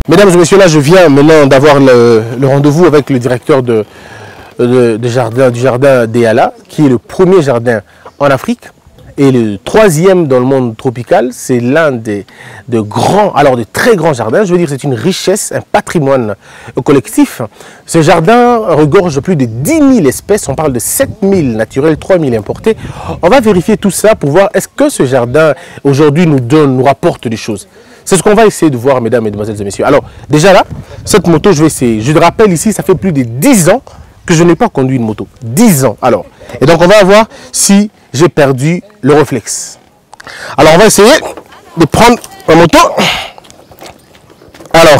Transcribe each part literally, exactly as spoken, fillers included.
Mesdames et messieurs, là je viens maintenant d'avoir le, le rendez-vous avec le directeur de, de, de jardin, du jardin d'Eala, qui est le premier jardin en Afrique et le troisième dans le monde tropical. C'est l'un des de grands, alors de très grands jardins. Je veux dire, c'est une richesse, un patrimoine collectif. Ce jardin regorge plus de dix mille espèces. On parle de sept mille naturels, trois mille importés. On va vérifier tout ça pour voir est-ce que ce jardin aujourd'hui nous donne, nous rapporte des choses. C'est ce qu'on va essayer de voir, mesdames, mesdemoiselles et messieurs. Alors, déjà là, cette moto, je vais essayer. Je le rappelle ici, ça fait plus de dix ans que je n'ai pas conduit une moto. dix ans, alors. Et donc, on va voir si j'ai perdu le réflexe. Alors, on va essayer de prendre ma moto. Alors,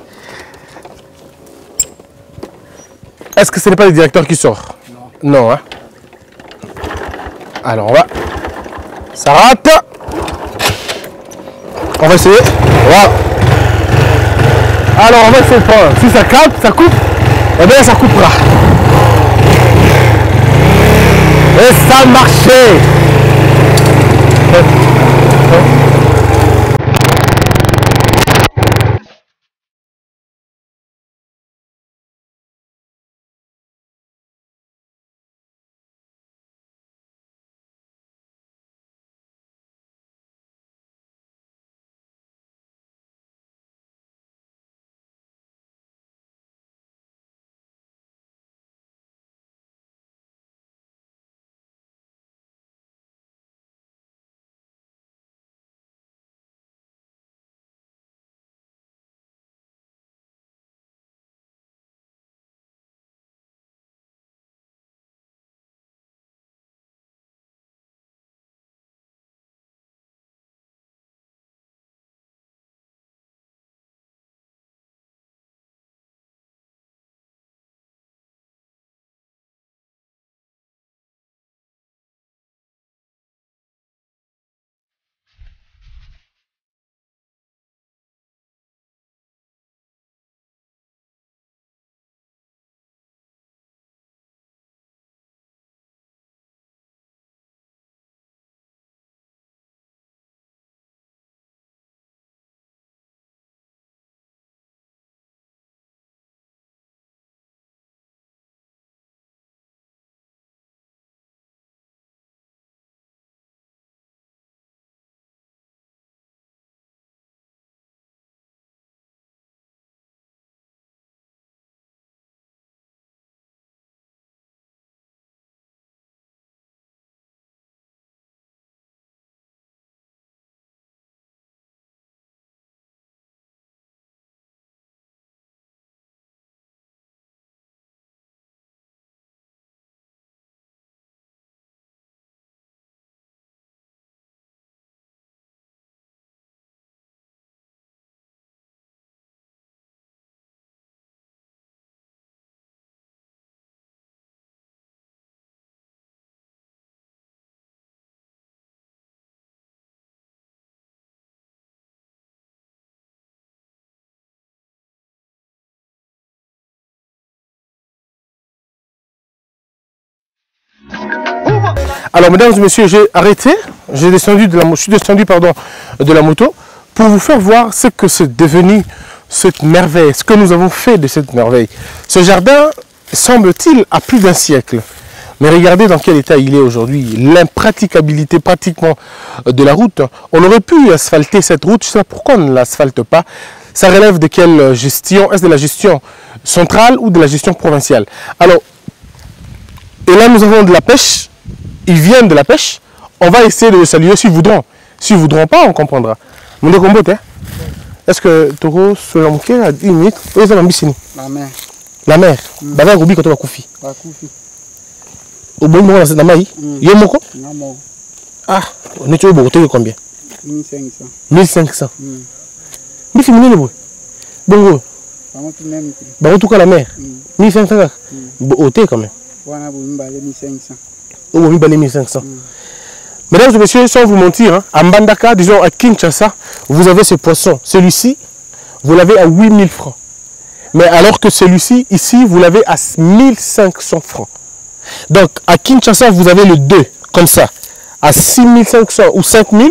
est-ce que ce n'est pas le directeur qui sort? Non. Non, hein. Alors, on va... Ça rate. On va essayer. Voilà. Alors on va essayer de prendre. Si ça capte, ça coupe, eh bien ça coupera. Et ça a marché. Alors, mesdames et messieurs, j'ai arrêté, j'ai descendu de la, je suis descendu pardon, de la moto pour vous faire voir ce que c'est devenu cette merveille, ce que nous avons fait de cette merveille. Ce jardin, semble-t-il, a plus d'un siècle. Mais regardez dans quel état il est aujourd'hui. L'impraticabilité pratiquement de la route. On aurait pu asphalter cette route, je ne sais pas pourquoi on ne l'asphalte pas. Ça relève de quelle gestion? Est-ce de la gestion centrale ou de la gestion provinciale? Alors, et là nous avons de la pêche. Ils viennent de la pêche, on va essayer de le saluer s'ils voudront. S'ils ne voudront pas, on comprendra. Mon combo, est-ce que Toro, selon mon cœur, a dix minutes, où est-ce que la mer? La mer. Bah, là, Ruby, quand on va couper. Au bon moment, c'est la maille. Il y a moko? Ah, on est au beau, combien? mille cinq cents. mille cinq cents. Mais c'est mon bon. Bon, bah, en tout cas, la mer. mille cinq cents. Au thé, quand même. mille cinq cents. Oh, mille cinq cents. Mm. Mesdames et messieurs, sans vous mentir, hein, à Mbandaka, disons à Kinshasa, vous avez ce poisson. Celui-ci, vous l'avez à huit mille francs. Mais alors que celui-ci, ici, vous l'avez à mille cinq cents francs. Donc, à Kinshasa, vous avez le deux, comme ça, à six mille cinq cents ou cinq mille.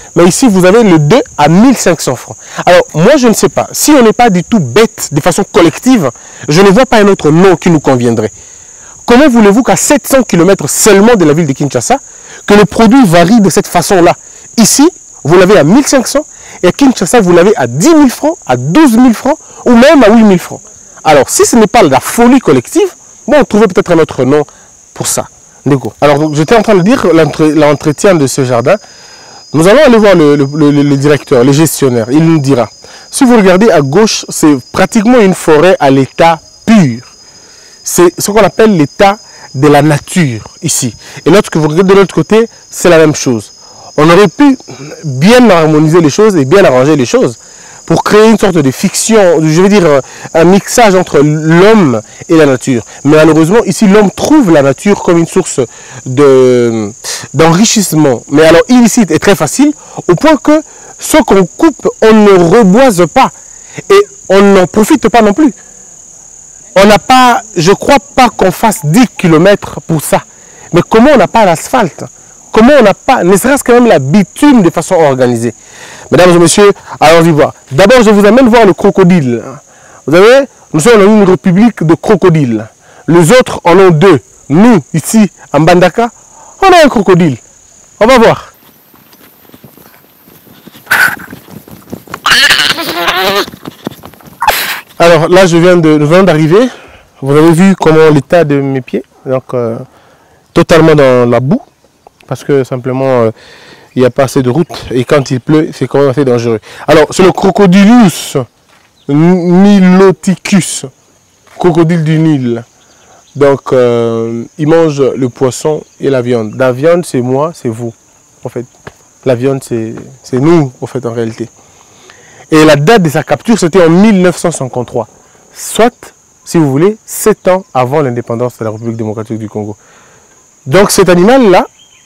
Mais ici, vous avez le deux à mille cinq cents francs. Alors, moi, je ne sais pas. Si on n'est pas du tout bête de façon collective, je ne vois pas un autre nom qui nous conviendrait. Comment voulez-vous qu'à sept cents kilomètres seulement de la ville de Kinshasa, que le produit varie de cette façon-là? Ici, vous l'avez à mille cinq cents et à Kinshasa, vous l'avez à dix mille francs, à douze mille francs ou même à huit mille francs. Alors, si ce n'est pas la folie collective, bon, on trouvait peut-être un autre nom pour ça. Alors, j'étais en train de dire l'entretien de ce jardin. Nous allons aller voir le, le, le, le directeur, le gestionnaire. Il nous dira. Si vous regardez à gauche, c'est pratiquement une forêt à l'état pur. C'est ce qu'on appelle l'état de la nature ici. Et lorsque vous regardez de l'autre côté, c'est la même chose. On aurait pu bien harmoniser les choses et bien arranger les choses pour créer une sorte de fiction, je veux dire un mixage entre l'homme et la nature. Mais malheureusement, ici, l'homme trouve la nature comme une source d'enrichissement. Mais alors, illicite et très facile, au point que ce qu'on coupe, on ne reboise pas. Et on n'en profite pas non plus. On n'a pas, je ne crois pas qu'on fasse dix kilomètres pour ça. Mais comment on n'a pas l'asphalte? Comment on n'a pas, ne serait-ce que même la bitume de façon organisée? Mesdames et messieurs, allons-y voir. D'abord, je vous amène voir le crocodile. Vous savez, nous sommes dans une république de crocodiles. Les autres en ont deux. Nous, ici, en Mbandaka, on a un crocodile. On va voir. Alors là, je viens de, je viens d'arriver. Vous avez vu comment l'état de mes pieds. Donc, euh, totalement dans la boue. Parce que simplement, euh, il n'y a pas assez de route. Et quand il pleut, c'est quand même assez dangereux. Alors, c'est le Crocodilus niloticus. Crocodile du Nil. Donc, euh, il mange le poisson et la viande. La viande, c'est moi, c'est vous. En fait, la viande, c'est nous, en fait, en réalité. Et la date de sa capture, c'était en mille neuf cent cinquante-trois. Soit, si vous voulez, sept ans avant l'indépendance de la République démocratique du Congo. Donc, cet animal-là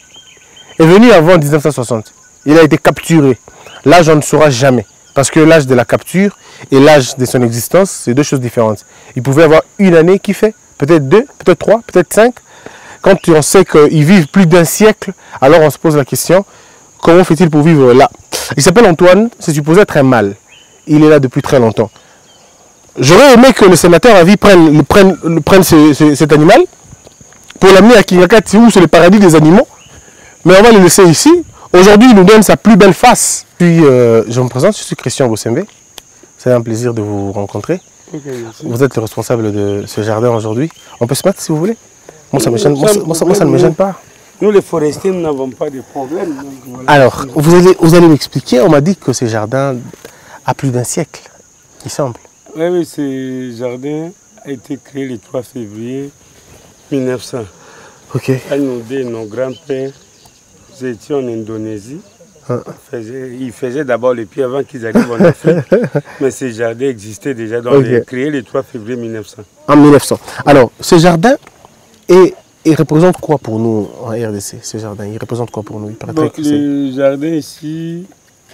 est venu avant mille neuf cent soixante. Il a été capturé. L'âge, on ne saura jamais. Parce que l'âge de la capture et l'âge de son existence, c'est deux choses différentes. Il pouvait avoir une année qui fait, peut-être deux, peut-être trois, peut-être cinq. Quand on sait qu'ils vivent plus d'un siècle, alors on se pose la question, comment fait-il pour vivre là? Il s'appelle Antoine, c'est supposé être un mâle. Il est là depuis très longtemps. J'aurais aimé que le sénateur Avi prenne, prenne, prenne ce, ce, cet animal pour l'amener à Kingakati, où c'est le paradis des animaux. Mais on va le laisser ici. Aujourd'hui, il nous donne sa plus belle face. Puis, euh, je me présente, je suis Christian Bossembe. C'est un plaisir de vous rencontrer. Okay, vous êtes le responsable de ce jardin aujourd'hui. On peut se mettre si vous voulez. Moi, ça, me gêne, moi, moi, ça, moi, ça ne me gêne pas. Nous, les forestiers, nous n'avons pas de problème. Donc voilà. Alors, vous allez, vous allez m'expliquer. On m'a dit que ce jardin a plus d'un siècle, il semble. Oui, oui, ce jardin a été créé le trois février mille neuf cents. Ok. À nous deux, nos grands-pères, nous étions en Indonésie. Ah. Ils faisaient d'abord les pieds avant qu'ils arrivent en Afrique. Mais ce jardin existait déjà, donc okay. Il a créé le trois février mille neuf cents. En mille neuf cents. Alors, ce jardin est... Il représente quoi pour nous en R D C, ce jardin? Il représente quoi pour nous? Il Donc, le jardin ici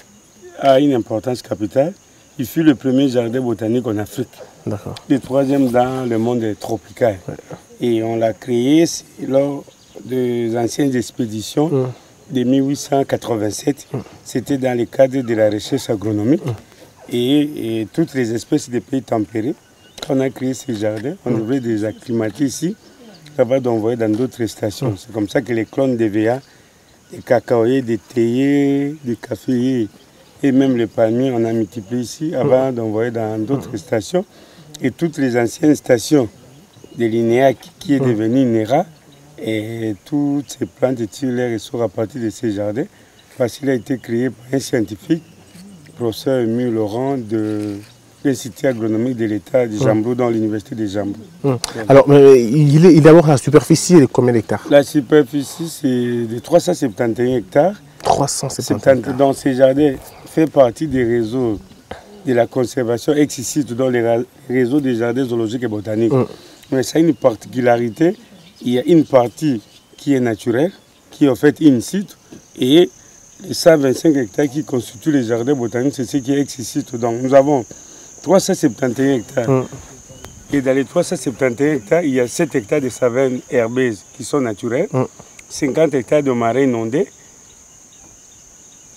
a une importance capitale. Il fut le premier jardin botanique en Afrique. D'accord. Le troisième dans le monde tropical. Ouais. Et on l'a créé lors des anciennes expéditions mmh. de mille huit cent quatre-vingt-sept. Mmh. C'était dans le cadre de la recherche agronomique. Mmh. Et, et toutes les espèces de pays tempérés. On a créé ce jardin. On mmh. devait les acclimater ici. Capable d'envoyer dans d'autres stations. Mmh. C'est comme ça que les clones de V A, des cacaoyers, des théiers, des caféiers et même les palmiers, on a multiplié ici avant mmh. d'envoyer dans d'autres mmh. stations. Et toutes les anciennes stations de l'I N E A qui, qui est mmh. devenue N E R A, et toutes ces plantes tirent les ressources à partir de ces jardins, parce qu'il a été créé par un scientifique, professeur Émile Laurent de l'Institut agronomique de l'État de Jambrou, mmh. dans l'Université de Jambrou. Mmh. Alors, mais il est d'abord la superficie de combien d'hectares? La superficie, c'est de trois cent soixante et un hectares. trois cent soixante et un hectares. Dans ces jardins, fait partie des réseaux de la conservation ex-site, dans les réseaux des jardins zoologiques et botaniques. Mmh. Mais ça a une particularité, il y a une partie qui est naturelle, qui est en fait in situ, et les cent vingt-cinq hectares qui constituent les jardins botaniques, c'est ce qui est ex-site. Donc nous avons trois cent soixante et un hectares. Mmh. Et dans les trois cent soixante et un hectares, il y a sept hectares de savanes herbeuses qui sont naturelles, mmh. cinquante hectares de marais inondés,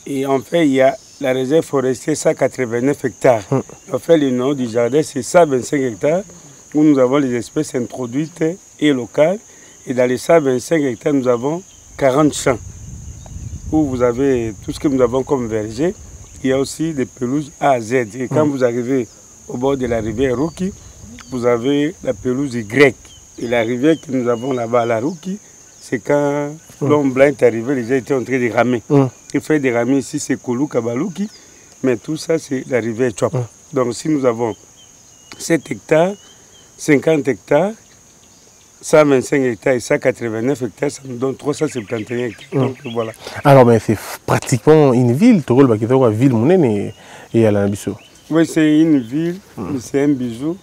Et en fait, il y a la réserve forestière cent quatre-vingt-neuf hectares. Mmh. En fait, le nom du jardin, c'est cent vingt-cinq hectares où nous avons les espèces introduites et locales. Et dans les cent vingt-cinq hectares, nous avons quarante champs où vous avez tout ce que nous avons comme verger. Il y a aussi des pelouses A à Z. Et quand mmh. vous arrivez au bord de la rivière Rouki, vous avez la pelouse Y. Et la rivière que nous avons là-bas, la Rouki, c'est quand mmh. l'homme blanc est arrivé, les gens étaient en train de ramer. Mmh. Il fait des ramer ici, c'est Koulou Kabalouki, mais tout ça, c'est la rivière Chouap. Mmh. Donc si nous avons sept hectares, cinquante hectares, cent vingt-cinq hectares et cent quatre-vingt-neuf hectares, ça nous donne trois cent soixante et un hectares. Mmh. Donc voilà. Alors, mais c'est pratiquement une ville, Togol Bakitoa, ville Mounene et à l'Abisso. Oui, c'est une ville, mmh. c'est un bijou.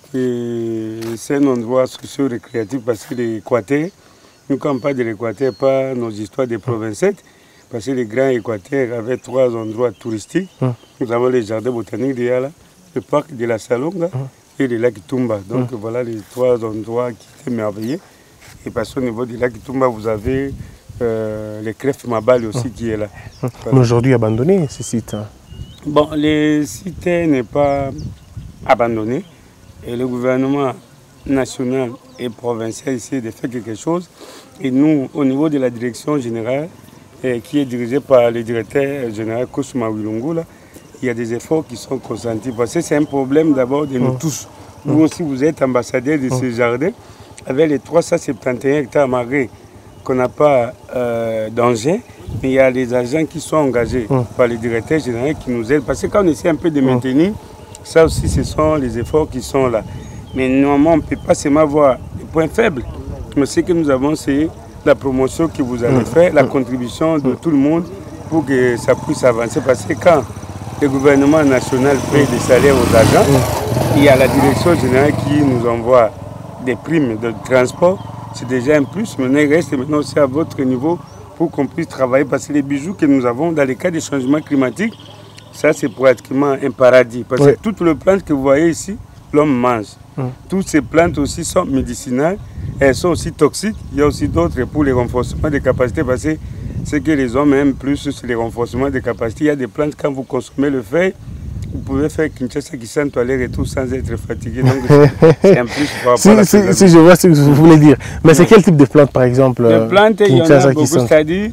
C'est un endroit socio-récréatif parce que l'Équateur, nous ne pas de l'Équateur, pas nos histoires des provincettes, parce que les grands Équateurs avaient trois endroits touristiques. Mmh. Nous avons les jardins botaniques de Yala, le parc de la Salonga mmh. et le lac Tumba. Donc mmh. voilà les trois endroits qui étaient merveilleux. Et parce qu'au niveau du lac Tumba, vous avez euh, les crèves Mabal aussi mmh. qui est là. Mmh. Voilà. Mais aujourd'hui abandonné ces sites. Bon, les sites n'est pas abandonné. Et le gouvernement national et provincial essaie de faire quelque chose. Et nous, au niveau de la direction générale, eh, qui est dirigée par le directeur général Kousma Wilungu, il y a des efforts qui sont consentis. Parce que c'est un problème d'abord de nous mmh. tous. Mmh. Vous aussi, vous êtes ambassadeur de mmh. ce jardin. Avec les trois cent soixante et un hectares marés qu'on n'a pas euh, d'engin, mais il y a les agents qui sont engagés mmh. par le directeur général qui nous aident. Parce que quand on essaie un peu de maintenir, ça aussi, ce sont les efforts qui sont là. Mais normalement, on ne peut pas seulement voir les points faibles. Mais ce que nous avons, c'est la promotion que vous allez faire, la contribution de tout le monde pour que ça puisse avancer. Parce que quand le gouvernement national paye des salaires aux agents, il y a la direction générale qui nous envoie des primes de transport. C'est déjà un plus. Maintenant, il reste maintenant aussi à votre niveau pour qu'on puisse travailler. Parce que les bijoux que nous avons dans les cas de changement climatique, ça, c'est pratiquement un paradis. Parce oui. que toutes les plantes que vous voyez ici, l'homme mange. Hum. Toutes ces plantes aussi sont médicinales. Elles sont aussi toxiques. Il y a aussi d'autres pour les renforcements des capacités. Parce que ce que les hommes aiment plus, c'est les renforcements des capacités. Il y a des plantes, quand vous consommez le feuille, vous pouvez faire Kinshasa qui sent aller et tout sans être fatigué. Donc, c'est un plus par rapport si, à la si, si je vois ce que vous voulez dire. Mais c'est quel type de plantes, par exemple? Les plantes, il y en a beaucoup. C'est-à-dire,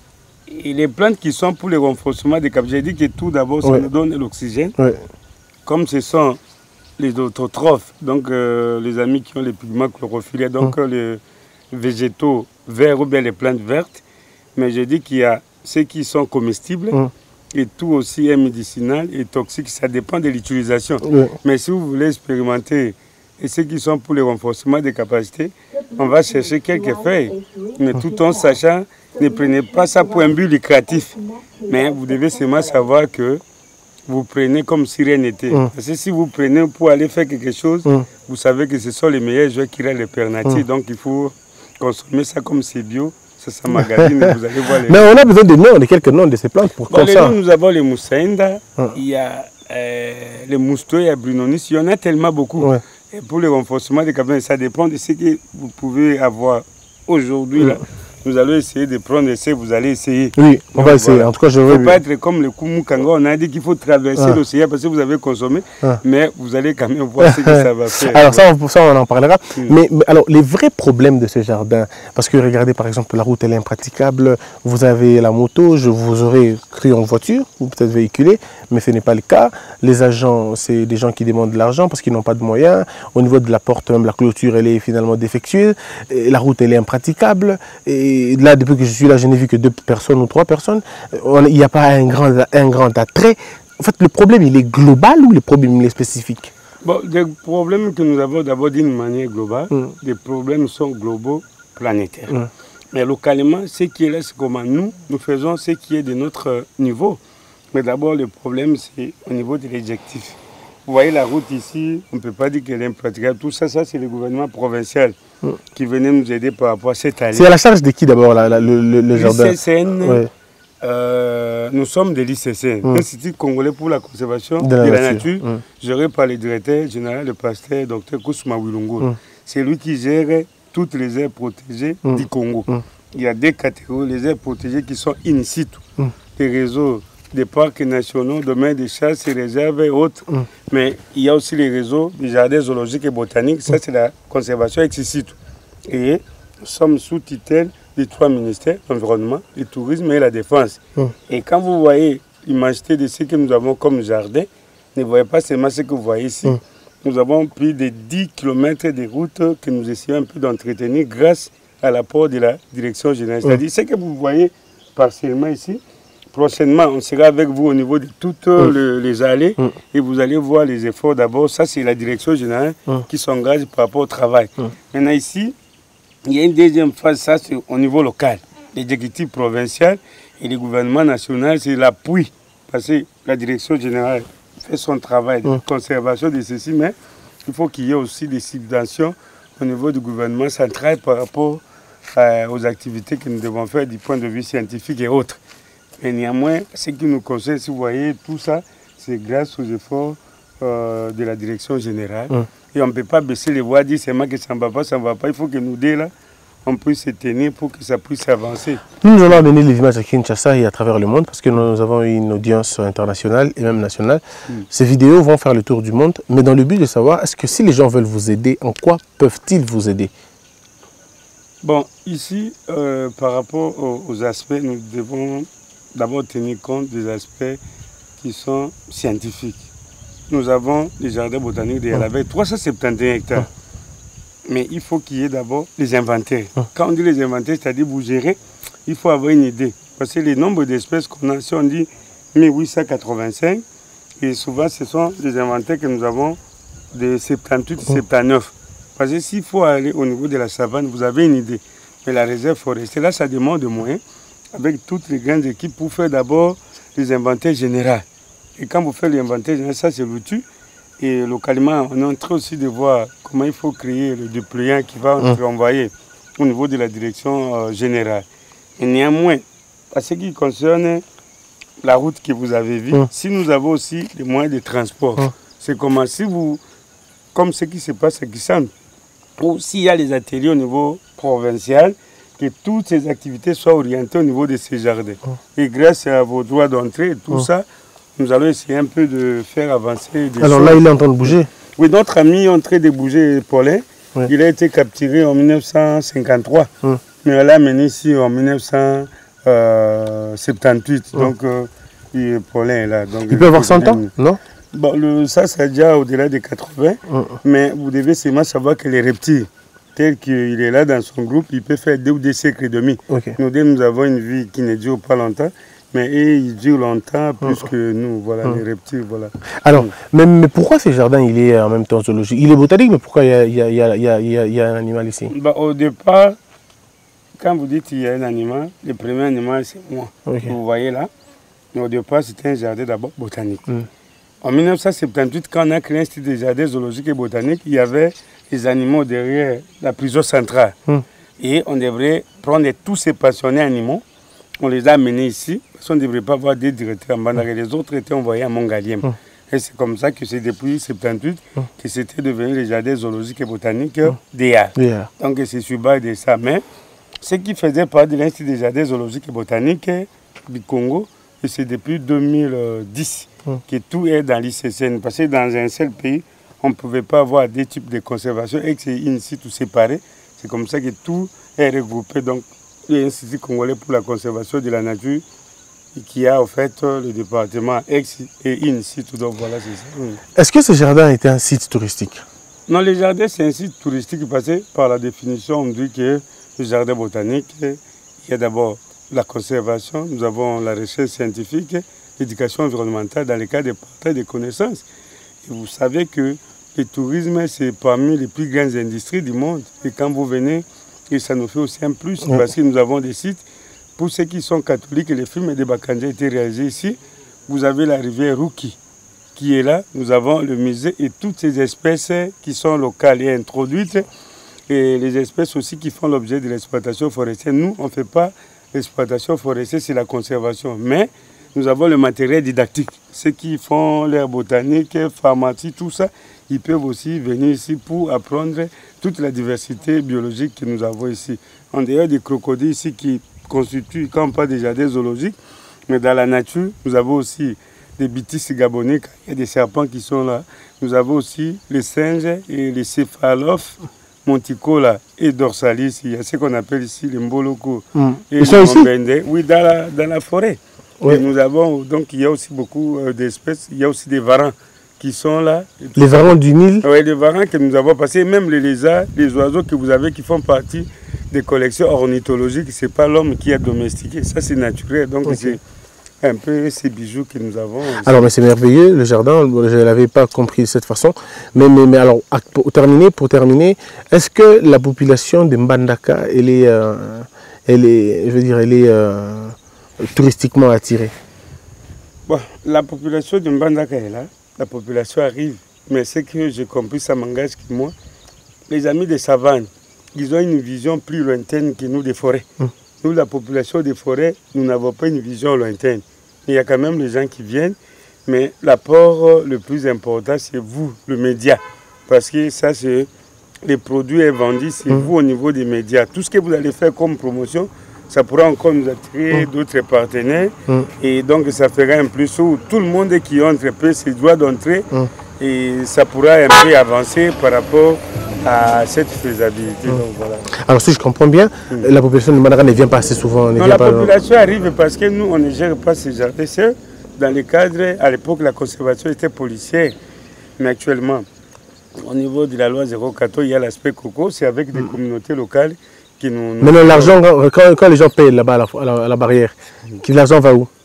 et les plantes qui sont pour le renforcement des capacités, j'ai dit que tout d'abord, ça oui. nous donne l'oxygène. Oui. Comme ce sont les autotrophes, donc euh, les amis qui ont les pigments chlorophyllaires, donc mmh. les végétaux verts ou bien les plantes vertes. Mais je dis qu'il y a ceux qui sont comestibles mmh. et tout aussi est médicinal et toxique. Ça dépend de l'utilisation. Oui. Mais si vous voulez expérimenter et ceux qui sont pour le renforcement des capacités, on va chercher quelques feuilles. Mais tout en sachant, ne prenez pas ça pour un but lucratif. Mais vous devez seulement savoir que vous prenez comme si rien n'était. Mmh. Parce que si vous prenez pour aller faire quelque chose, mmh. vous savez que ce sont les meilleurs joueurs qui restent les alternatives. Mmh. Donc il faut consommer ça comme c'est bio. Ça, ça magasine et vous allez voir les... Mais on a besoin de noms, de quelques noms de ces plantes pour bon, les noms, nous avons les moussaïnda, mmh. il y a euh, les mousteaux, il y a brunonis, il y en a tellement beaucoup. Ouais. Et pour le renforcement des capacités, ça dépend de ce que vous pouvez avoir aujourd'hui. Mmh. Nous allons essayer de prendre essai, vous allez essayer. Oui, on donc, va essayer. Voilà. En tout cas, je veux. Il ne faut pas être comme le Koumou-Kanga. On a dit qu'il faut traverser ah. l'océan parce que vous avez consommé, ah. mais vous allez quand même voir ce que ça va faire. Alors, ça, on, ça, on en parlera. Mm. Mais, mais alors, les vrais problèmes de ce jardin, parce que regardez, par exemple, la route, elle est impraticable. Vous avez la moto, je vous aurais cru en voiture, ou peut-être véhiculé, mais ce n'est pas le cas. Les agents, c'est des gens qui demandent de l'argent parce qu'ils n'ont pas de moyens. Au niveau de la porte, même la clôture, elle est finalement défectueuse. Et la route, elle est impraticable. Et Et là, depuis que je suis là, je n'ai vu que deux personnes ou trois personnes. Il n'y a pas un grand, un grand attrait. En fait, le problème, il est global ou le problème, il est spécifique? Bon, les problèmes que nous avons d'abord d'une manière globale, mm. les problèmes sont globaux, planétaires. Mm. Mais localement, ce qui est là, c'est comment nous, nous faisons ce qui est de notre niveau. Mais d'abord, le problème, c'est au niveau de l'adjectif. Vous voyez la route ici, on ne peut pas dire qu'elle est impraticable. Tout ça, ça c'est le gouvernement provincial mmh. qui venait nous aider par rapport à cette année. C'est à la charge de qui d'abord le, le, le jardin? L'I C C N, ouais. euh, nous sommes de l'I C C N, mmh. l'Institut congolais pour la conservation de la, de la nature, nature mmh. géré par le directeur général, le pasteur Docteur Kousma Wilungu. Mmh. C'est lui qui gère toutes les aires protégées mmh. du Congo. Mmh. Il y a deux catégories, les aires protégées qui sont in situ. Mmh. des réseaux des parcs nationaux, domaines de chasse et réserves et autres. Mm. Mais il y a aussi les réseaux des jardins zoologiques et botaniques. Ça, mm. c'est la conservation ex situ. Et nous sommes sous tutelle des trois ministères, l'environnement, le tourisme et la défense. Mm. Et quand vous voyez l'immensité de ce que nous avons comme jardin, ne voyez pas seulement ce que vous voyez ici. Mm. Nous avons plus de dix kilomètres de routes que nous essayons un peu d'entretenir grâce à l'apport de la direction générale. Mm. C'est-à-dire ce que vous voyez partiellement ici. Prochainement, on sera avec vous au niveau de toutes mm. le, les allées mm. et vous allez voir les efforts. D'abord, ça c'est la direction générale mm. qui s'engage par rapport au travail. Mm. Maintenant ici, il y a une deuxième phase, ça c'est au niveau local. L'exécutif provincial et le gouvernement national, c'est l'appui. Parce que la direction générale fait son travail de mm. conservation de ceci, mais il faut qu'il y ait aussi des subventions au niveau du gouvernement central par rapport euh, aux activités que nous devons faire du point de vue scientifique et autres. Mais néanmoins, ce qui nous concerne, si vous voyez, tout ça, c'est grâce aux efforts euh, de la direction générale. Mm. Et on ne peut pas baisser les voix, dire seulement que ça ne va pas, ça ne va pas. Il faut que nous deux, là, on puisse se tenir pour que ça puisse avancer. Nous, nous allons amener les images à Kinshasa et à travers le monde parce que nous avons eu une audience internationale et même nationale. Mm. Ces vidéos vont faire le tour du monde, mais dans le but de savoir, est-ce que si les gens veulent vous aider, en quoi peuvent-ils vous aider? Bon, ici, euh, par rapport aux, aux aspects, nous devons d'abord tenir compte des aspects qui sont scientifiques. Nous avons des jardins botaniques de avec trois cent soixante-dix hectares. Mais il faut qu'il y ait d'abord les inventaires. Quand on dit les inventaires, c'est-à-dire vous gérer, il faut avoir une idée. Parce que le nombre d'espèces qu'on a, si on dit mille huit cent quatre-vingt-cinq, et souvent ce sont des inventaires que nous avons de soixante-dix-huit soixante-dix-neuf. Parce que s'il faut aller au niveau de la savane, vous avez une idée. Mais la réserve forestière, là, ça demande de moyens, avec toutes les grandes équipes, pour faire d'abord les inventaires généraux. Et quand vous faites l'inventaire général, ça c'est l'outil. Et localement, on est en train aussi de voir comment il faut créer le déployant qui va mmh. envoyer au niveau de la direction euh, générale. Et néanmoins, à ce qui concerne la route que vous avez vue, mmh. si nous avons aussi des moyens de transport, mmh. c'est comme si vous, comme ce qui se passe à Kissan, ou s'il y a les ateliers au niveau provincial, que toutes ces activités soient orientées au niveau de ces jardins. Mmh. Et grâce à vos droits d'entrée et tout mmh. ça, nous allons essayer un peu de faire avancer des Alors choses. là, il est en train de bouger. Oui, notre ami est en train de bouger, Paulin. Oui. Il a été capturé en mille neuf cent cinquante-trois. Mmh. Mais on l'a amené ici en mille neuf cent soixante-dix-huit. Mmh. Donc, euh, il, Paulin est là. Donc, il peut avoir cent ans, non? Bon, le, ça, c'est déjà au-delà de quatre-vingts. Mmh. Mais vous devez seulement savoir que les reptiles, tel qu'il est là dans son groupe, il peut faire deux ou deux siècles et demi. Okay. Nous deux, nous avons une vie qui ne dure pas longtemps. Mais ils durent longtemps plus mmh. que nous, voilà, mmh. les reptiles, voilà. Alors, mmh. mais, mais pourquoi ce jardin, il est en même temps zoologique? Il est botanique, mais pourquoi il y a, il y a, il y a, il y a, il y a, il y a un animal ici? Bah, au départ, quand vous dites qu'il y a un animal, le premier animal, c'est moi. Okay. Vous voyez là. Mais au départ, c'était un jardin d'abord botanique. Mmh. En mille neuf cent soixante-dix-huit, quand on a créé l'Institut des jardins zoologiques et botaniques, il y avait les animaux derrière la prison centrale. Mmh. Et on devrait prendre tous ces passionnés animaux. On les a amenés ici, parce qu'on ne devrait pas avoir des directeurs en Bandar. Les autres étaient envoyés à Montgaliem. Mmh. Et c'est comme ça que c'est depuis mille neuf cent soixante-dix-huit mmh. que c'était devenu les jardins zoologiques et botaniques mmh. d'E A. Yeah. Donc c'est sur base de ça. Mais ce qui faisait partie de l'Institut des jardins zoologiques et botaniques du Congo, c'est depuis deux mille dix mmh. que tout est dans l'I C C N. Parce que dans un seul pays, on ne pouvait pas avoir des types de conservation et que c'est in situ séparé. C'est comme ça que tout est regroupé. Donc, l'Institut congolais pour la conservation de la nature qui a en fait le département ex et in situ. Donc voilà, c'est ça. Est-ce que ce jardin était un site touristique? Non, le jardin c'est un site touristique parce que par la définition on dit que le jardin botanique, il y a d'abord la conservation, nous avons la recherche scientifique, l'éducation environnementale dans le cadre de partage des connaissances. Et vous savez que le tourisme c'est parmi les plus grandes industries du monde. Et quand vous venez, et ça nous fait aussi un plus, mmh. parce que nous avons des sites, pour ceux qui sont catholiques, les films de Bakanja ont été réalisés ici. Vous avez la rivière Ruki qui est là, nous avons le musée et toutes ces espèces qui sont locales et introduites, et les espèces aussi qui font l'objet de l'exploitation forestière. Nous, on ne fait pas l'exploitation forestière, c'est la conservation, mais nous avons le matériel didactique. Ceux qui font l'air botanique, pharmacie, tout ça, ils peuvent aussi venir ici pour apprendre toute la diversité biologique que nous avons ici. En dehors des crocodiles ici qui constituent, quand on parle des jardins zoologiques, Mais dans la nature, nous avons aussi des bêtises gabonais, il y a des serpents qui sont là. Nous avons aussi les singes et les céphalophes, monticola et dorsalis. Il y a ce qu'on appelle ici les mboloko mm. et les mombende. Oui, dans la, dans la forêt. Oui. Et nous avons, donc il y a aussi beaucoup euh, d'espèces. Il y a aussi des varans qui sont là. Les varans du Nil? Oui, les varans que nous avons passés, même les lézards, les oiseaux que vous avez qui font partie des collections ornithologiques, ce n'est pas l'homme qui a domestiqué. Ça, c'est naturel. Donc, okay. c'est un peu ces bijoux que nous avons. Alors, mais c'est merveilleux, le jardin, je ne l'avais pas compris de cette façon. Mais, mais, mais alors, pour terminer, pour terminer, est-ce que la population de Mbandaka, elle est, euh, elle est, je veux dire, elle est euh, touristiquement attirée? Bon, la population de Mbandaka est là, la population arrive. Mais ce que j'ai compris, ça m'engage que moi, les amis des savanes, ils ont une vision plus lointaine que nous des forêts. Hum. Nous, la population des forêts, nous n'avons pas une vision lointaine. Il y a quand même les gens qui viennent, mais l'apport le plus important, c'est vous, le média. Parce que ça, c'est les produits vendus, c'est mmh. vous au niveau des médias. Tout ce que vous allez faire comme promotion, ça pourra encore nous attirer mmh. d'autres partenaires. Mmh. Et donc, ça fera un plus où tout le monde qui entre peut ses droits d'entrée. Mmh. Et ça pourra un peu avancer par rapport à cette faisabilité. Mmh. Donc, voilà. Alors si je comprends bien, mmh. la population de Mbandaka ne vient pas assez souvent. Non, la pas population arrive parce que nous, on ne gère pas ces jardins. C'est dans le cadre, à l'époque, la conservation était policière. Mais actuellement, au niveau de la loi zéro quatorze, il y a l'aspect coco, c'est avec des mmh. communautés locales qui nous... nous Mais l'argent, quand, quand les gens payent là-bas à, à, à la barrière, mmh. l'argent va où?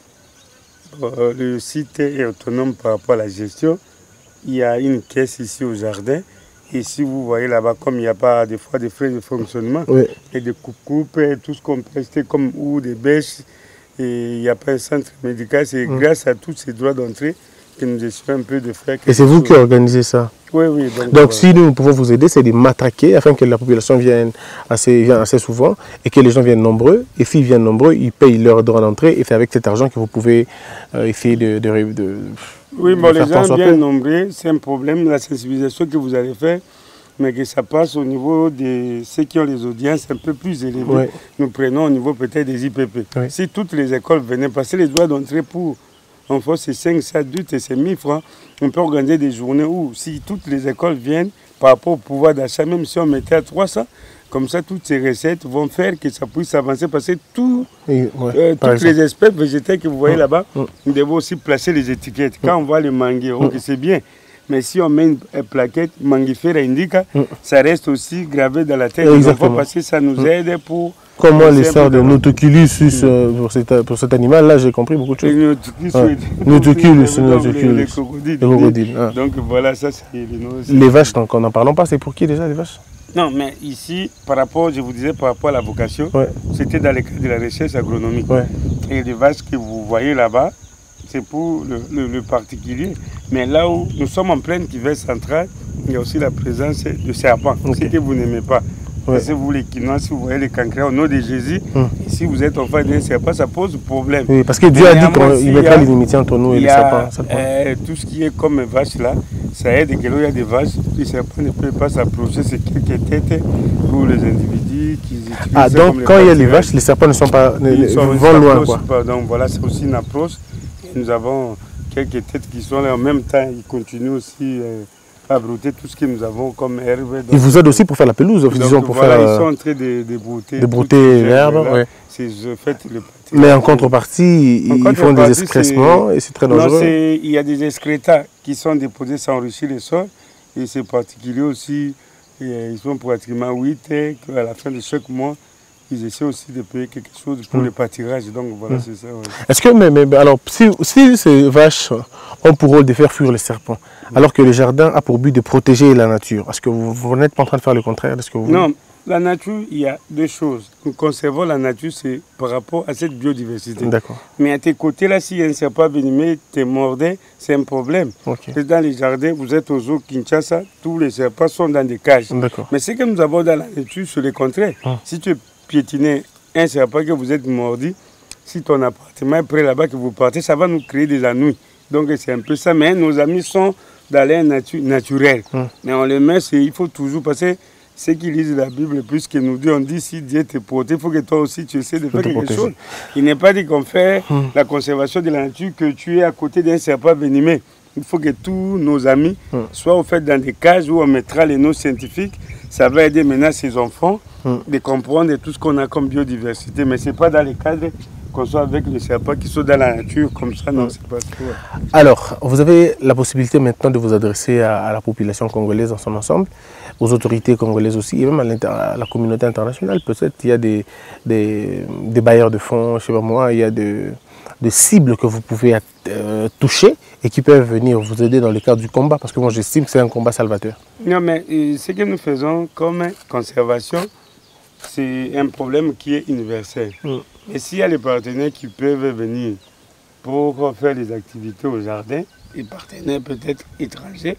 euh, Le site est autonome par rapport à la gestion. Il y a une caisse ici au jardin. Et si vous voyez là-bas, comme il n'y a pas des fois des frais de fonctionnement, oui. et des coupes-coupes, tout ce qu'on peut acheter comme ou des bêches, et il n'y a pas un centre médical, c'est mmh. grâce à tous ces droits d'entrée que nous essayons un peu de faire. Et c'est vous chose. qui organisez ça? Oui, oui. Donc, donc voilà. si nous pouvons vous aider, c'est de matraquer afin que la population vienne assez, vienne assez souvent et que les gens viennent nombreux. Et s'ils viennent nombreux, ils payent leur droit d'entrée et c'est avec cet argent que vous pouvez euh, essayer de... de, de Oui, bon, les gens bien nombreux, c'est un problème de la sensibilisation que vous allez faire, mais que ça passe au niveau de ceux qui ont les audiences un peu plus élevées. Oui. Nous prenons au niveau peut-être des I P P. Oui. Si toutes les écoles venaient passer les droits d'entrée pour enfants, c'est cinq cents adultes et c'est mille francs, on peut organiser des journées où si toutes les écoles viennent par rapport au pouvoir d'achat, même si on mettait à trois cents, comme ça, toutes ces recettes vont faire que ça puisse avancer parce que tout, ouais, euh, toutes exemple. les espèces végétales que vous voyez mmh. là-bas, mmh. nous devons aussi placer les étiquettes. Quand mmh. on voit le mangue, okay, mmh. c'est bien. Mais si on met une plaquette mangifera indica, mmh. ça reste aussi gravé dans la tête. Exactement. Parce que ça nous mmh. aide pour... Comment l'histoire de Notoculus mmh. euh, pour, cet, pour cet animal-là, j'ai compris beaucoup de choses. Notoculus, les crocodiles. Ah. Donc voilà, ça c'est les noms. Les vaches, donc, n'en parlons pas, c'est pour qui déjà les vaches? Non, mais ici, par rapport, je vous disais, par rapport à la vocation, ouais. c'était dans le cadre de la recherche agronomique. Ouais. Et les vaches que vous voyez là-bas, c'est pour le, le, le particulier. Mais là où nous sommes en pleine hiver centrale, il y a aussi la présence de serpents, okay. ce que vous n'aimez pas. Ouais. Si vous les quinois, si vous voyez les cancrets au nom de Jésus, hum. si vous êtes enfant d'un serpent, ça pose problème. Oui, parce que Dieu a dit qu'il mettra l'inimitié entre nous et les serpents. Euh, tout ce qui est comme vache là, ça aide que là il y a des vaches, les serpents ne peuvent pas s'approcher, c'est quelques têtes pour les individus qui utilisent. Ah, donc quand il y a les vaches, les serpents ne sont pas, ne, ils sont, vont loin quoi. Pas. Donc voilà, c'est aussi une approche. Et nous avons quelques têtes qui sont là en même temps, ils continuent aussi. Euh, à brouter tout ce que nous avons comme herbe. Ils vous aident aussi pour faire la pelouse, donc, disons, pour voilà, faire... Ils sont en train de, de brouter. De brouter l'herbe, oui. Mais en contrepartie, en ils contrepartie, font des excréments et c'est très dangereux. Non, il y a des excrétas qui sont déposés sans enrichir le sol et c'est particulier aussi. Et ils sont pratiquement huit et qu'à la fin de chaque mois, ils essaient aussi de payer quelque chose pour mmh. le pâturage. Donc voilà, mmh. c'est ça. Ouais. Est-ce que, mais, mais, alors, si, si ces vaches ont pour rôle de faire fuir les serpents, mmh. alors que le jardin a pour but de protéger la nature, est-ce que vous, vous n'êtes pas en train de faire le contraire? Est-ce que vous... Non, la nature, il y a deux choses. Nous conservons la nature, c'est par rapport à cette biodiversité. D'accord. Mais à tes côtés, là, si un serpent venimeux te mordait, c'est un problème. Okay. Dans les jardins, vous êtes aux zoo Kinshasa, tous les serpents sont dans des cages. Mais ce que nous avons dans la nature, c'est le contraire. Mmh. Si tu piétiner un serpent que vous êtes mordu, si ton appartement est près là-bas que vous partez, ça va nous créer des ennuis. Donc c'est un peu ça. Mais nos amis sont dans l'air natu naturel. Hum. Mais on les met, il faut toujours passer. ceux qui lisent la Bible, puisque nous Dieu, on dit si Dieu te protège, il faut que toi aussi tu essaies de faire quelque protéger. chose. Il n'est pas dit qu'on fait hum. la conservation de la nature que tu es à côté d'un serpent venimeux. Il faut que tous nos amis hum. soient au fait dans des cages où on mettra les noms scientifiques. Ça va aider maintenant ces enfants hum. de comprendre tout ce qu'on a comme biodiversité. Mais ce n'est pas dans les cadres qu'on soit avec les serpents qui sont dans la nature comme ça. Non, c'est pas ça. Alors, vous avez la possibilité maintenant de vous adresser à, à la population congolaise dans son ensemble, aux autorités congolaises aussi, et même à, à la communauté internationale. Peut-être il y a des, des, des bailleurs de fonds, je sais pas moi, il y a de, des cibles que vous pouvez euh, toucher et qui peuvent venir vous aider dans le cadre du combat, parce que moi j'estime que c'est un combat salvateur. Non, mais euh, ce que nous faisons comme conservation, c'est un problème qui est universel. Mm. Et s'il y a des partenaires qui peuvent venir pour faire des activités au jardin, des partenaires peut-être étrangers,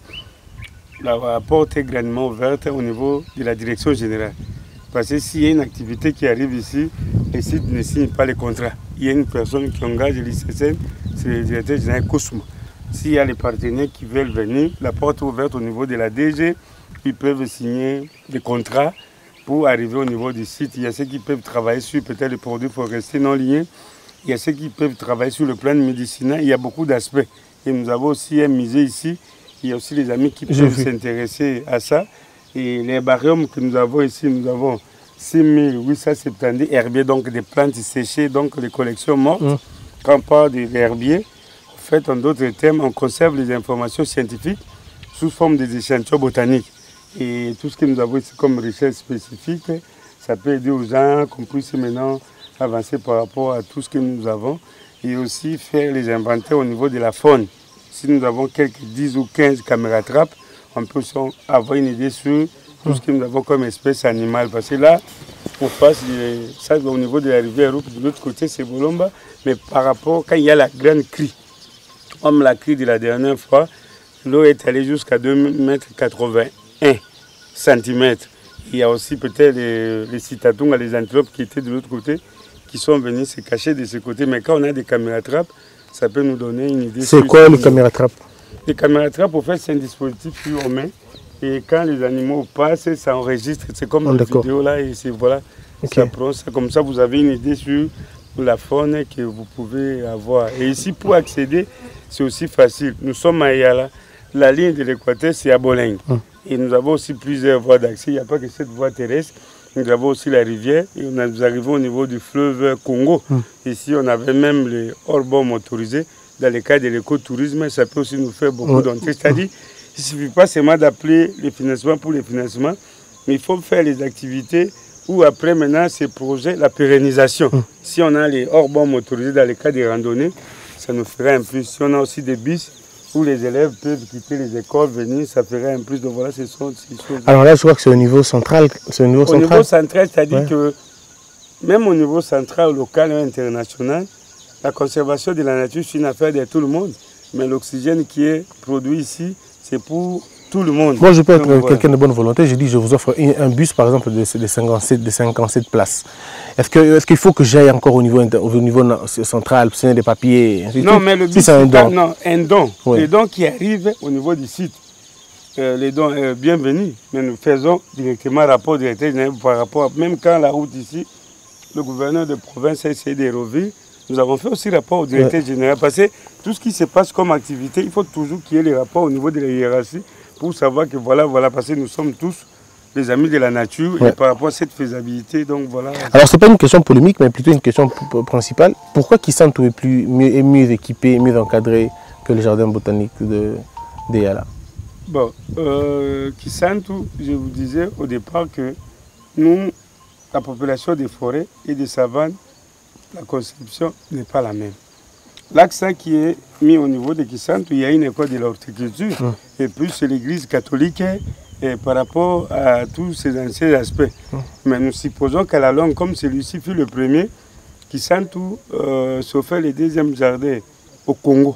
la porte est grandement ouverte au niveau de la direction générale. Parce que s'il y a une activité qui arrive ici, les sites ne signent pas les contrats. Il y a une personne qui engage l'I C S N, c'est le directeur général Kousma. S'il y a des partenaires qui veulent venir, la porte est ouverte au niveau de la D G, ils peuvent signer des contrats pour arriver au niveau du site. Il y a ceux qui peuvent travailler sur peut-être les produits forestiers non liés. Il y a ceux qui peuvent travailler sur le plan médicinal. Il y a beaucoup d'aspects. Et nous avons aussi un musée ici. Il y a aussi les amis qui peuvent s'intéresser à ça. Et les barrières que nous avons ici, nous avons six mille huit cent soixante-dix herbiers, donc des plantes séchées, donc des collections mortes. Mmh. Quand on parle des herbiers, en fait, en d'autres termes, on conserve les informations scientifiques sous forme des échantillons botaniques. Et tout ce que nous avons ici comme richesse spécifique, ça peut aider aux gens qu'on puisse maintenant avancer par rapport à tout ce que nous avons et aussi faire les inventaires au niveau de la faune. Si nous avons quelques dix ou quinze caméras trappes, on peut avoir une idée sur tout ce que nous avons comme espèce animale. Parce que là, on passe ça au niveau de la rivière Roupe, de l'autre côté c'est Bolomba, mais par rapport, quand il y a la grande crue, comme la crue de la dernière fois, l'eau est allée jusqu'à deux mètres quatre-vingt-un centimètres. Il y a aussi peut-être les, les citatungas, les antilopes qui étaient de l'autre côté, qui sont venus se cacher de ce côté. Mais quand on a des caméras trappes, ça peut nous donner une idée. C'est quoi les caméras trappes? Les caméras trappes, en fait, c'est un dispositif humain. Et quand les animaux passent, ça enregistre. C'est comme oh, la vidéo là, et c'est voilà, okay. ça prend ça. Comme ça, vous avez une idée sur la faune que vous pouvez avoir. Et ici, pour accéder, c'est aussi facile. Nous sommes à Yala. La ligne de l'Équateur, c'est à Boleng. Hum. Et nous avons aussi plusieurs voies d'accès. Il n'y a pas que cette voie terrestre. Nous avons aussi la rivière. Et on a, nous arrivons au niveau du fleuve Congo. Hum. Ici, on avait même les hors-bords motorisés. Dans le cas de l'écotourisme, ça peut aussi nous faire beaucoup hum. d'entrées. C'est-à-dire, il ne suffit pas seulement d'appeler les financements pour les financements, mais il faut faire les activités où après maintenant ces projets, la pérennisation. Hum. Si on a les hors-bords motorisés dans le cas des randonnées, ça nous ferait un plus. Si on a aussi des bus où les élèves peuvent quitter les écoles, venir, ça ferait un plus. Donc voilà, ce sont ces choses. Alors là, je crois que c'est au niveau central. Au niveau au central, niveau central, c'est-à-dire ouais. que même au niveau central, local et international, la conservation de la nature, c'est une affaire de tout le monde. Mais l'oxygène qui est produit ici, c'est pour tout le monde. Moi, je peux être voilà. quelqu'un de bonne volonté. Je dis, je vous offre un bus, par exemple, de, de, cinquante-sept, de cinquante-sept places. Est-ce qu'il est qu'il faut que j'aille encore au niveau, au niveau central, signer des papiers? Non, mais le bus, si c'est un don. Non, un don. Oui. Les dons qui arrivent au niveau du site, euh, les dons, euh, bienvenus. Mais nous faisons directement rapport directeur par rapport, à, même quand la route ici, le gouverneur de province a essayé de revenir, nous avons fait aussi rapport au directeur ouais. général. Parce que tout ce qui se passe comme activité, il faut toujours qu'il y ait les rapports au niveau de la hiérarchie pour savoir que voilà, voilà, parce que nous sommes tous les amis de la nature ouais. et par rapport à cette faisabilité, donc voilà. Alors, ce n'est pas une question polémique, mais plutôt une question principale. Pourquoi Kisantu est plus mieux, est mieux équipé, mieux encadré que les jardins botaniques de, de Yala? Bon, euh, Kisantu, je vous disais au départ que nous, la population des forêts et des savanes, la conception n'est pas la même. L'accent qui est mis au niveau de Kisantu, il y a une école de l'horticulture hum. et puis c'est l'église catholique et par rapport à tous ces anciens aspects. Hum. Mais nous supposons qu'à la longue, comme celui-ci fut le premier, Kisantu euh, se fait le deuxième jardin au Congo.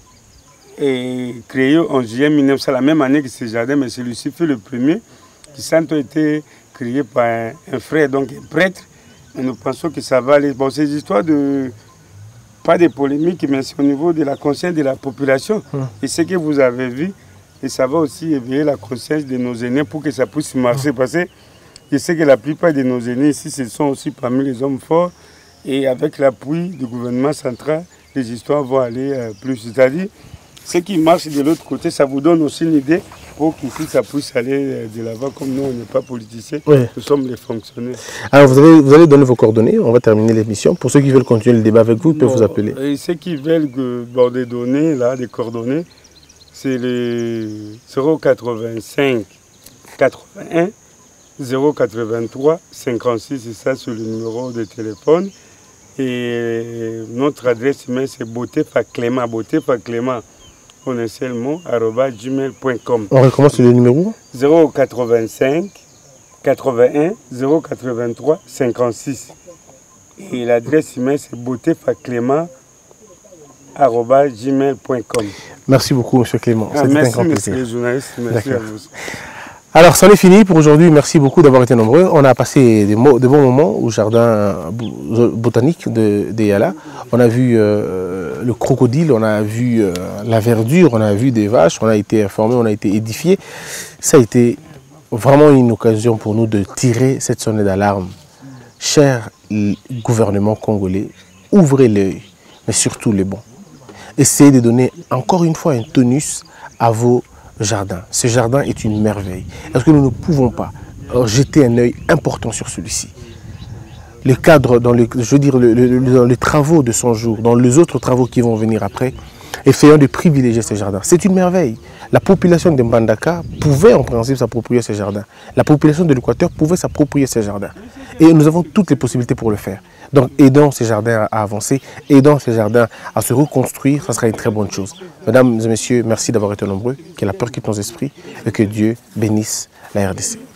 Et créé en juillet mille neuf cents, la même année que ce jardin, mais celui-ci fut le premier. Kisantu a été créé par un, un frère, donc un prêtre. Et nous pensons que ça va aller. Bon, ces histoires de... pas de polémique, mais c'est au niveau de la conscience de la population. Hum. Et ce que vous avez vu, Et ça va aussi éveiller la conscience de nos aînés pour que ça puisse marcher. Parce que je sais que la plupart de nos aînés ici, ce sont aussi parmi les hommes forts. Et avec l'appui du gouvernement central, les histoires vont aller euh, plus. C'est-à-dire, ce qui marche de l'autre côté, ça vous donne aussi une idée pour qu'ici, ça puisse aller de l'avant. Comme nous, on n'est pas politiciens, oui. Nous sommes les fonctionnaires. Alors, vous, avez, vous allez donner vos coordonnées, on va terminer l'émission. Pour ceux qui veulent continuer le débat avec vous, ils peuvent bon, vous appeler. Et ceux qui veulent que, bon, des données, là, des coordonnées, c'est le zéro quatre-vingt-cinq quatre-vingt-un zéro quatre-vingt-trois cinquante-six, c'est ça sur le numéro de téléphone. Et notre adresse email, c'est beautéfaclément, beautéfaclément, on est seul mot, arobase gmail point com. On recommence le numéro zéro quatre-vingt-cinq quatre-vingt-un zéro quatre-vingt-trois cinquante-six. Et l'adresse email, c'est beautéfaclément arobase gmail point com. Merci beaucoup, M. Clément. Ah, merci, monsieur les journalistes. Merci à vous. Alors, c'en est fini pour aujourd'hui. Merci beaucoup d'avoir été nombreux. On a passé des de bons moments au jardin botanique de, de Yala. On a vu euh, le crocodile, on a vu euh, la verdure, on a vu des vaches, on a été informés, on a été édifiés. Ça a été vraiment une occasion pour nous de tirer cette sonnette d'alarme. Cher gouvernement congolais, ouvrez l'œil, mais surtout les bons. Essayez de donner encore une fois un tonus à vos jardins. Ce jardin est une merveille. Est-ce que nous ne pouvons pas jeter un œil important sur celui-ci? Le cadre, dans le, je veux dire, le, le, dans les travaux de son jour, dans les autres travaux qui vont venir après, essayons de privilégier ces jardins. C'est une merveille. La population de Mbandaka pouvait en principe s'approprier ces jardins. La population de l'Équateur pouvait s'approprier ces jardins. Et nous avons toutes les possibilités pour le faire. Donc aidons ces jardins à avancer, aidons ces jardins à se reconstruire, ça sera une très bonne chose. Mesdames et messieurs, merci d'avoir été nombreux, que la peur quitte nos esprits et que Dieu bénisse la R D C.